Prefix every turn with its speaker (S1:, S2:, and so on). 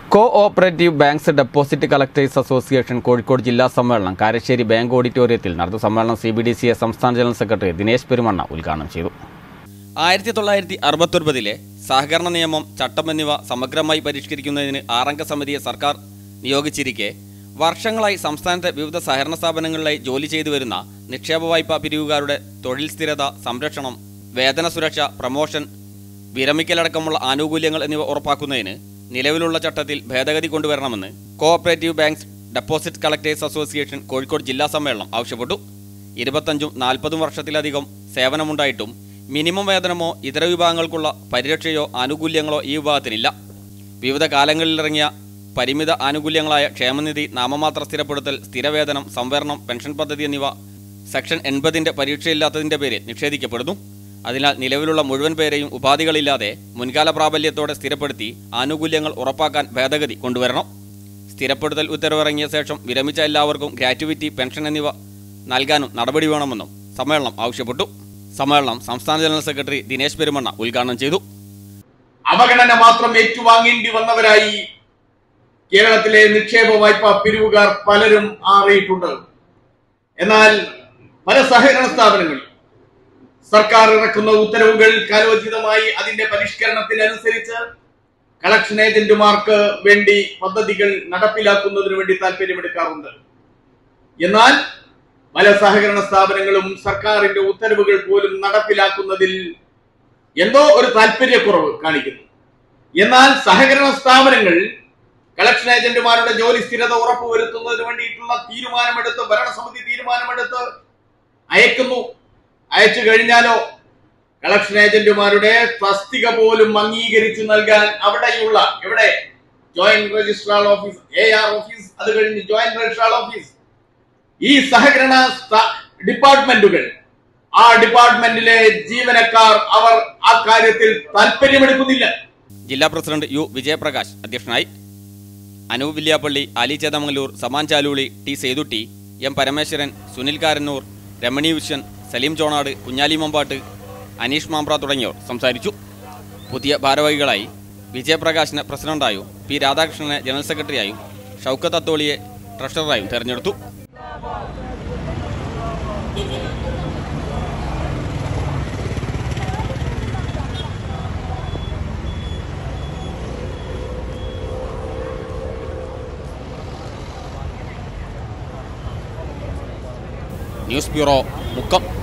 S1: Cooperative banks deposit collectors association Kozhikode ജില്ലാ സമ്മേളനം Karassery bank ഓഡിറ്റോറിയത്തിൽ നടന്ന സമ്മേളനം CBDCA സംസ്ഥാന ജനറൽ സെക്രട്ടറി ദിനേശ് പെരുമണ്ണ ഉദ്ഘാടനം ചെയ്തു. 1969 സഹകരണ നിയമം, ചട്ടം എന്നിവ സമഗ്രമായി പരിഷ്കരിക്കുന്നതിന് 6-അംഗ സമിതിയെ സർക്കാർ നിയോഗിച്ചിരിക്കെ വർഷങ്ങളായി സംസ്ഥാനത്തെ വിവിധ സഹകരണ സ്ഥാപനങ്ങളിലായി ജോലി ചെയ്തു വരുന്ന നിക്ഷേപ വായ്പാ പിരിവുകാരുടെ തൊഴിൽ സ്ഥിരത, സംരക്ഷണം, വേതന സുരക്ഷ, പ്രമോഷൻ, വിരമിക്കലടക്കമുള്ള ആനുകൂല്യങ്ങൾ എന്നിവ ഉറപ്പാക്കുന്നതിന് നിലവിലുള്ള ചട്ടത്തിൽ ഭേദഗതി കൊണ്ടുവരണമെന്ന് cooperative banks deposit collectors association Kozhikode ജില്ലാ സമ്മേളനം ആവശ്യപ്പെട്ടു. 25-40 വർഷത്തിലധികം സേവനമുണ്ടായിട്ടും മിനിമം വേതനമോ ഇതര വിഭാഗങ്ങൾക്കുള്ള പരിരക്ഷയോ ആനുകൂല്യങ്ങളോ ഈ വിഭാഗത്തിനില്ല. വിവിധ കാലങ്ങളിലിറങ്ങിയ പരിമിത ആനുകൂല്യങ്ങളായ ക്ഷേമനിധി, നാമമാത്ര സ്ഥിരപ്പെടുത്തൽ, സ്ഥിരവേതനം, സംവരണം, പെൻഷൻ പദ്ധതി എന്നിവ സെക്ഷൻ 80-ന്റെ പരീക്ഷയില്ലാത്തതിൻ്റെ പേരിൽ നിഷേധിക്കപ്പെടുന്നു. അതിനാൽ നിലവിലുള്ള മുഴുവൻ പേരെയും ഉപാധികളില്ലാതെ മുൻകാല പ്രാബല്യത്തോടെ സ്ഥിരപ്പെടുത്തി ആനുകൂല്യങ്ങൾ ഉറപ്പാക്കാൻ ഭേദഗതി കൊണ്ടുവരണം. സ്ഥിരപ്പെടുത്തൽ ഉത്തരവിറങ്ങിയ ശേഷം വിരമിച്ച എല്ലാവർക്കും ഗ്രാറ്റുവിറ്റി, പെൻഷൻ എന്നിവ നൽകാനും നടപടി വേണമെന്നും സമ്മേളനം ആവശ്യപ്പെട്ടു. സമ്മേളനം സംസ്ഥാന ജനറൽ സെക്രട്ടറി ദിനേശ് പെരുമണ്ണ ഉദ്ഘാടനം ചെയ്തു.
S2: അവഗണന മാത്രം ഏറ്റുവാങ്ങേണ്ടി വന്നവരായി കേരളത്തിലെ നിക്ഷേപ വായ്പാ പിരിവുകാർ പലരും മാറിയിട്ടുണ്ട്. എന്നാൽ പല സഹകരണ സ്ഥാപനങ്ങളിൽ സർക്കാർ ഇറക്കുന്ന ഉത്തരവുകൾ കാലോചിതമായി അതിന്റെ പരിഷ്കരണത്തിനനുസരിച്ച് കളക്ഷൻ ഏജന്റുമാർക്ക് വേണ്ടി പദ്ധതികൾ നടപ്പിലാക്കുന്നതിന് വേണ്ടി താല്പര്യമെടുക്കാറുണ്ട്. എന്നാൽ പല സഹകരണ സ്ഥാപനങ്ങളും സർക്കാരിന്റെ ഉത്തരവുകൾ പോലും നടപ്പിലാക്കുന്നതിൽ എന്തോ ഒരു താല്പര്യക്കുറവ് കാണിക്കുന്നു. എന്നാൽ സഹകരണ സ്ഥാപനങ്ങൾ കളക്ഷൻ ഏജന്റുമാരുടെ ജോലി സ്ഥിരത ഉറപ്പുവരുത്തുന്നതിന് വേണ്ടിയിട്ടുള്ള തീരുമാനമെടുത്ത് ഭരണസമിതി തീരുമാനമെടുത്ത് അയക്കുന്നു. അയച്ചു കഴിഞ്ഞാലോ കളക്ഷൻ ഏജന്റുമാരുടെ തസ്തിക പോലും അംഗീകരിച്ചു നൽകാൻ അവിടെയുള്ള joint registrar office, AR office, അത് കഴിഞ്ഞ് ജോയിന്റ് രജിസ്ട്രാർ ഓഫീസ്, ഈ സഹകരണ ഡിപ്പാർട്ട്മെന്റുകൾ, ആ ഡിപ്പാർട്ട്മെന്റിലെ ജീവനക്കാർ അവർ ആ കാര്യത്തിൽ താല്പര്യമെടുക്കുന്നില്ല.
S1: ജില്ലാ പ്രസിഡന്റ് U വിജയപ്രകാശ് അധ്യക്ഷനായി. അനൂപ് വില്യാപ്പള്ളി, അലി ചേതമംഗലൂർ, സമാൻ ചാലൂളി, T സേതുട്ടി, M പരമേശ്വരൻ, സുനിൽ കാരന്നൂർ, രമണി വിശ്വൻ, സലീം ചോണാട്, കുഞ്ഞാലി മമ്പാട്ട്, അനീഷ് മാമ്പ്ര തുടങ്ങിയവർ സംസാരിച്ചു. പുതിയ ഭാരവാഹികളായി വിജയപ്രകാശിനെ പ്രസിഡന്റായും P രാധാകൃഷ്ണനെ ജനറൽ സെക്രട്ടറിയായും ഷൗക്കത്ത് അത്തോളിയെ ട്രഷററായും തെരഞ്ഞെടുത്തു. News bureau, Mukkam.